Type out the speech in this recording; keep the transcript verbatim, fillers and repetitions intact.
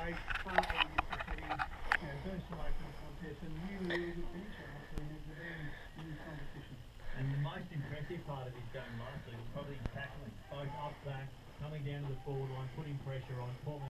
great start when you get to setting, you know, doing some open contests and really, really good finisher after he had the band in this competition. And the most impressive part of his game last week was probably tackling, both up back, coming down to the forward line, putting pressure on.